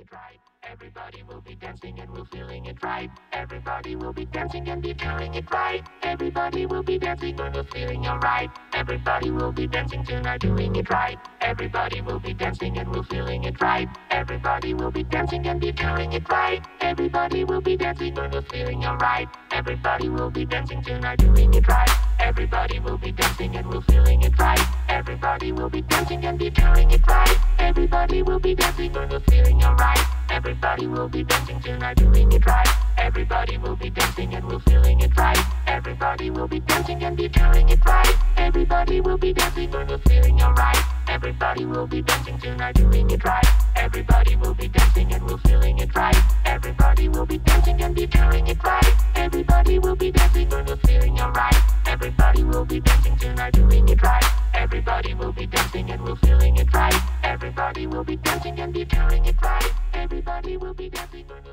it right. Everybody will be dancing and we're feeling it right. Everybody will be dancing and be feeling it right. Everybody will be dancing and we're feeling alright. Everybody will be dancing tonight, doing it right. Everybody will be dancing and we're feeling it right. Everybody will be dancing and be feeling it right. Everybody will be dancing and we're feeling alright. Everybody will be dancing tonight, doing it right. Everybody will be dancing and we're feeling it right. Everybody will be dancing and be feeling it right. Everybody will be dancing and we're feeling alright. Everybody will be dancing tonight, doing it right. Everybody will be dancing and we're feeling it right. Everybody will be dancing and be feeling it right. Everybody will be dancing and we're feeling alright. Everybody will be dancing tonight, doing it right. Everybody will be dancing and we're feeling it right. Everybody will be dancing and be feeling it right. Everybody will be dancing and we're feeling alright. Everybody will be dancing tonight, doing it right. Everybody will be dancing and we're feeling it right. Everybody will be dancing and be feeling it right. Everybody will be dancing and